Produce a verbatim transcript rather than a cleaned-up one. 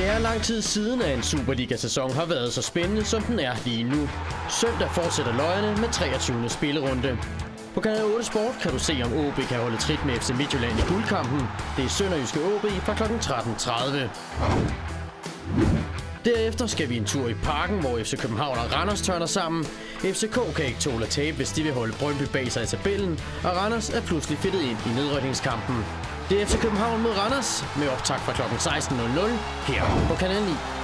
Det er lang tid siden, at en Superliga-sæson har været så spændende, som den er lige nu. Søndag fortsætter løjerne med treogtyvende spillerunde. På Kanal otte Sport kan du se, om O B kan holde trit med F C Midtjylland i guldkampen. Det er sønderjyske O B fra klokken tretten tredive. Derefter skal vi en tur i Parken, hvor F C København og Randers tørner sammen. F C K kan ikke tåle at tabe, hvis de vil holde Brøndby bag sig i tabellen, og Randers er pludselig fedtet ind i nedrykningskampen. Det er F C København mod Randers med optakt fra klokken seksten nul nul her på Kanal ni.